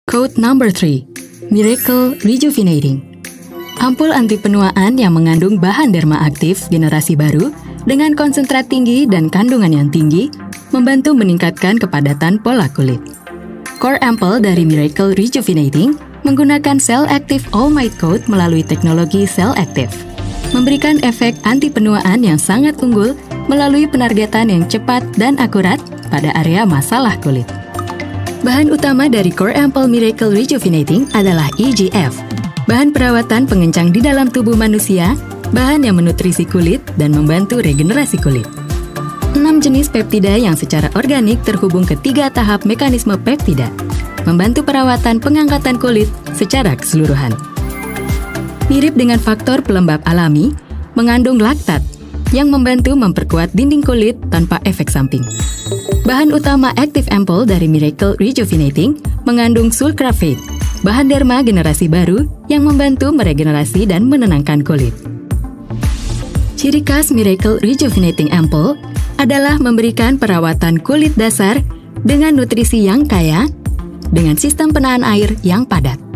Code number 3, Miracle Rejuvenating. Ampul anti penuaan yang mengandung bahan derma aktif generasi baru dengan konsentrat tinggi dan kandungan yang tinggi membantu meningkatkan kepadatan pola kulit. Core Ampoule dari Miracle Rejuvenating menggunakan Cell Active All Might Coat melalui teknologi Cell Active, memberikan efek anti penuaan yang sangat unggul melalui penargetan yang cepat dan akurat pada area masalah kulit. Bahan utama dari Core Ampoule Miracle Rejuvenating adalah EGF, bahan perawatan pengencang di dalam tubuh manusia, bahan yang menutrisi kulit dan membantu regenerasi kulit. 6 jenis peptida yang secara organik terhubung ke 3 tahap mekanisme peptida, membantu perawatan pengangkatan kulit secara keseluruhan. Mirip dengan faktor pelembab alami, mengandung laktat yang membantu memperkuat dinding kulit tanpa efek samping. Bahan utama Active Ampoule dari Miracle Rejuvenating mengandung sulcrafate, bahan derma generasi baru yang membantu meregenerasi dan menenangkan kulit. Ciri khas Miracle Rejuvenating Ampoule adalah memberikan perawatan kulit dasar dengan nutrisi yang kaya, dengan sistem penahan air yang padat.